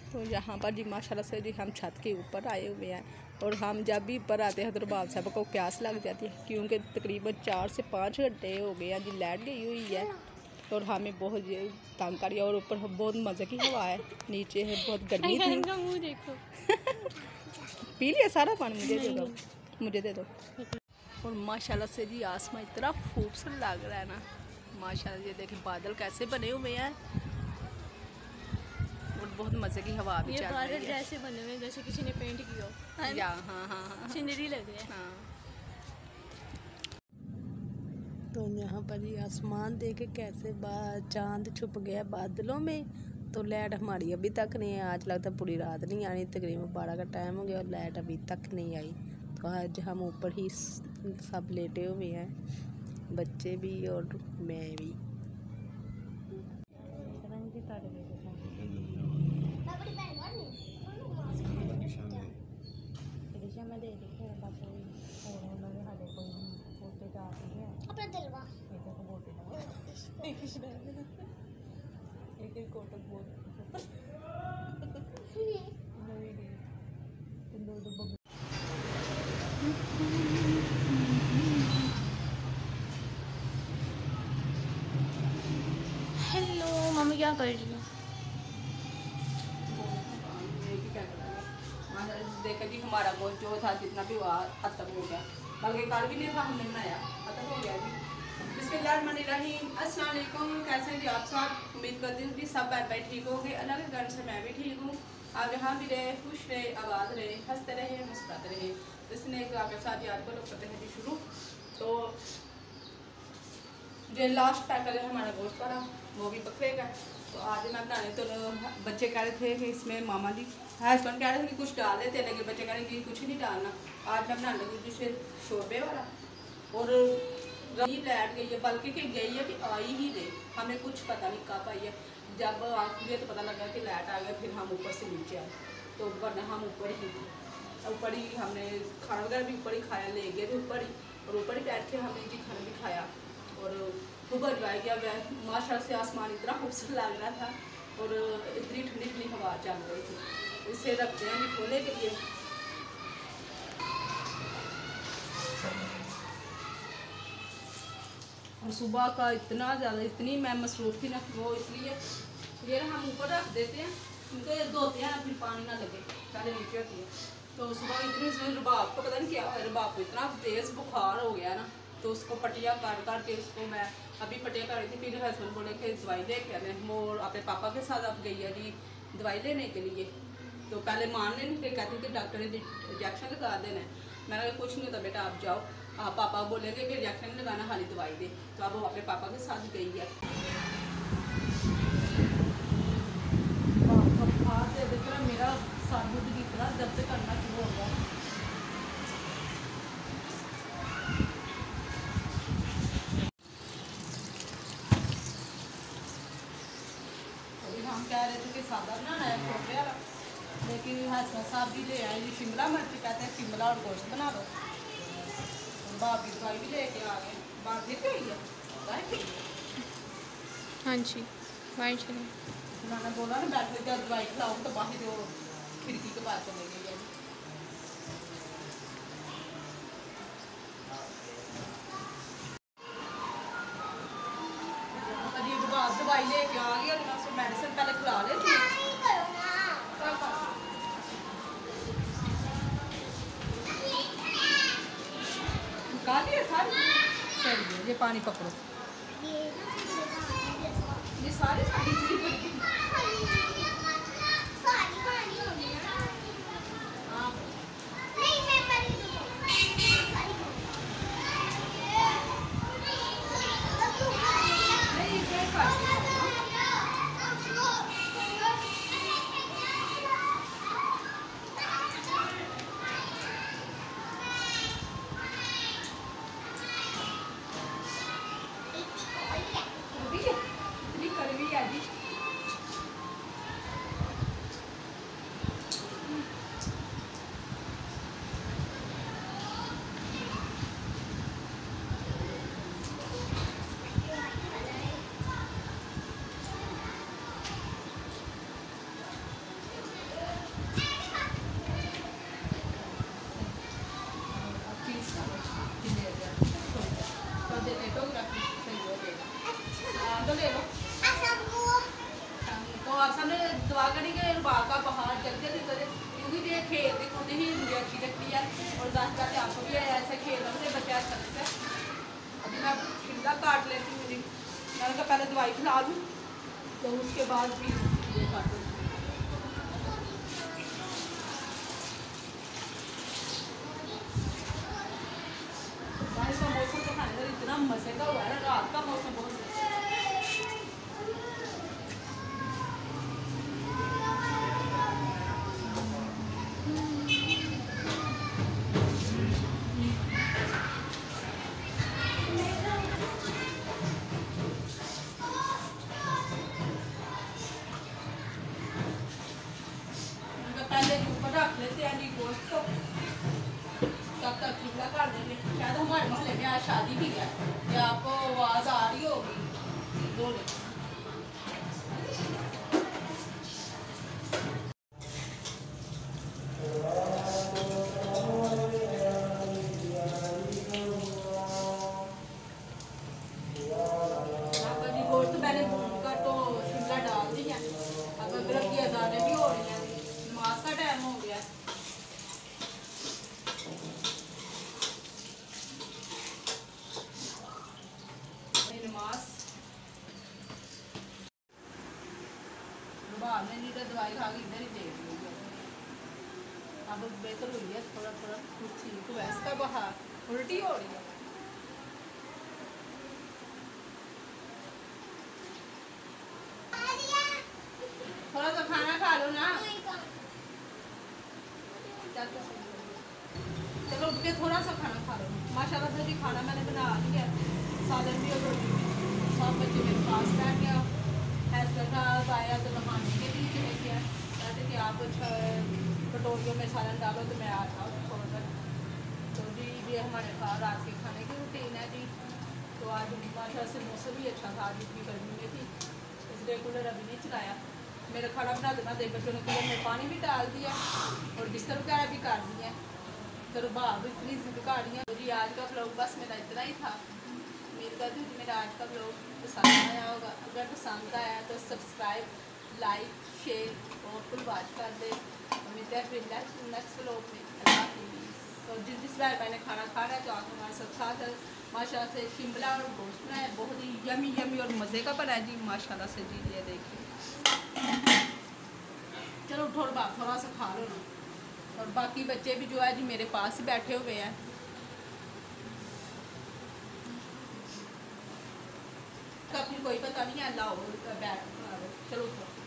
तो यहाँ पर जी माशाल्लाह से जी हम छत के ऊपर आए हुए हैं और हम जब भी ऊपर आते हैं तो रबाब साहब को प्यास लग जाती है क्योंकि तकरीबन 4 से 5 घंटे हो गए हैं जी, लाइट गई हुई है और हमें बहुत तंग करिए और ऊपर बहुत मज़े की हवा है, नीचे है बहुत गर्मी थी। मुँह देखो पी लिया सारा पानी, मुझे दे दो, मुझे दे दो। और माशाल्लाह से जी आसमान इतना खूबसूरत लग रहा है ना, माशाल्लाह। ये देखिए बादल कैसे बने हुए हैं और बहुत मज़े की हवा भी चल रही है। बादल जैसे बने हुए जैसे किसी ने पेंट किया हो। या हाँ सीनरी लग रही है। हाँ। तो यहाँ पर ये आसमान देखे कैसे चांद छुप गया बादलों में। तो लाइट हमारी अभी तक नहीं है, आज लगता पूरी रात नहीं आनी, तकरीबन 12 का टाइम हो गया और लाइट अभी तक नहीं आई। तो आज हम ऊपर ही सब लेटे हुए हैं, बच्चे भी और मैं भी। हेलो मम्मी क्या कर रही हो? देखा जी हमारा गोश्त जो था जितना भी हुआ खत्म हो गया, बल्कि कल भी नहीं था, हमने बनाया खत्म हो गया जी। बिस्मिल्लाहिर्रहमानिर्रहीम। अस्सलाम वालेकुम, कैसे हैं जी आप सब? उम्मीद करती हूँ कि सब बैठ बैठ ठीक होंगे। अल्लाह के घर से मैं भी ठीक हूँ। आप यहाँ भी रहे, खुश रहे, आबाद रहे, हंसते रहे, मुस्कुराते रहे। इसने आपके साथ याद को लोग करते हैं जी शुरू। तो जो लास्ट पैक है हमारा गोश्त वाला वो भी पकड़ेगा। तो आज मैं बनाने तो बच्चे कह रहे थे कि इसमें मामा जी हस्बैंड कह रहे थे कि कुछ डाल देते, लेकिन बच्चे कह रहे हैं कि कुछ नहीं डालना। आज मैं बनाने लगी जिसे शोरबे वाला। और रही लाइट गई है, बल्कि कि गई है कि आई ही नहीं, हमें कुछ पता नहीं कब आई है। जब आखिर तो पता लगा कि लाइट आ गया, फिर हम ऊपर से नीचे आए। तो वरना हम ऊपर ही हमने खाना वगैरह भी ऊपर ही खाया, ले गए थे ऊपर ही, और ऊपर ही बैठ के हमने जी खाना भी खाया और खूब एंजॉय किया। माशाल्लाह से आसमान इतना खूबसूरत लग रहा था और इतनी ठंडी ठंडी हवा चल रही थी। इसे रखते हैं खोलने के लिए। और सुबह का इतना ज़्यादा इतनी मैं मसरूफ़ थी ना, वो इसलिए ये हम ऊपर रख देते हैं, उनको धोते हैं ना, फिर पानी ना लगे, पहले नीचे होती है। तो सुबह इतनी रबाब को पता नहीं क्या है, रबाब को इतना तेज़ बुखार हो गया ना, तो उसको पटिया काट के उसको मैं अभी पटिया कर रही थी। फिर हस्बैंड बोले कि दवाई लेके आने, वो अपने पापा के साथ अब गई है जी दवाई लेने के लिए। तो पहले मानने नहीं थे, कहती थी डॉक्टर ने इंजेक्शन लगा देना है। मैंने कहा कुछ नहीं होता बेटा, आप जाओ, पापा बोलेंगे कि इंजेक्शन नहीं लगाना, खाली दवाई दे। तो अब वो अपने पापा के साथ गई है। मेरा सर की तरह दर्द करना शुरू हो गया। हम कह रहे थे कि सादा बनाना है छोटे वाला, लेकिन हसबैंड साहब भी ले आए जी शिमला मिर्च, कहते हैं शिमला और गोश्त बना दो। बाप की दवाई भी लेके आ गए। बाप फिर गई है? हाँ जी बाहर चले। मैंने बोला ना बैठ जब दवाई खिलाऊँ तो बाहर वो खिड़की के पास चले गई है। दवाई लेके आ गई और मेडिसिन पहले खिला लेती सारी। ये पानी पकड़ो, ये सारी दुआ करी कि बाग का बाहर जल्दी जल्दी, क्योंकि ये खेलते खुद ही मुझे अच्छी लगती है और दस बात आपको भी ऐसे खेलना मुझे बच्चे अच्छा लगता है। अभी मैं शिमला काट लेती हूँ, मुझे मैंने कहा पहले दवाई खिला दूँ तो उसके बाद भी ये काटूँ। बारिश का मौसम तो खाने का इतना मजे का हुआ है ना, रात का मौसम बहुत पहले ऊपर रख लेते हैं जी गोश्त को, तब तक शिमला कर देंगे। शायद हमारे मोहल्ले में आज शादी भी है, या आपको आवाज़ आ रही होगी दो ले। गोश्त मैंने भून कर तो शिमला डाल दी है। अब अदरक की अजानें भी हो रही हैं, नमाज का टाइम हो गया। नमाज रुबाब ने नहीं तो दवाई खा के इधर ही देख ली है। अब बेहतर हुई है, थोड़ा थोड़ा कुछ ठीक हुआ है। इसका बाहर उल्टी हो रही है। थोड़ा सा खाना खा लो ना, चलो उठ के थोड़ा सा खाना खा लो। माशाल्लाह से जी खाना मैंने बना लिया, सालन भी और रोटी भी। सब बच्चे मेरे पास बैठ गया, हस्बैंड साहब आया तो नहाने के लिए चले गया। कहते कि आप कटोरियों में सालन डालो तो मैं आ जाऊँ छोड़कर। तो जी ये हमारे पास रात के खाने की रूटीन है जी। तो आज माशाल्लाह से मौसम भी अच्छा था, आज इतनी गर्मी में थी, इसलिए कूलर अभी नहीं चलाया। मेरा खाना बना देना दे, बच्चों ने कूलर में पानी भी डाल दिया और बिस्तर वगैरह भी कर दिया। तो रुबाब इतनी जिद कर रही है। तो जी आज का व्लॉग बस मेरा इतना ही था। उम्मीद करती हूँ कि मेरा आज का व्लॉग पसंद आया होगा। अगर पसंद आया तो सब्सक्राइब, लाइक, शेयर और फुल वॉच कर दे। उम्मीद है फिर नेक्स्ट व्लॉग में। अल्लाह हाफिज़। और जिस बार मैंने खाना खाना है तो आप हमारे साथ साथ माशाल्लाह से शिमला और गोश्त बनाया, बहुत ही यमी यमी और मज़े का बनाया जी माशाल्लाह से जी। ये देखिए, चलो थोड़ा सा खा लो ना। और बाकी बच्चे भी जो है जी मेरे पास ही बैठे हुए हैं। कभी कोई पता नहीं है, अल्लाह बैठ चलो।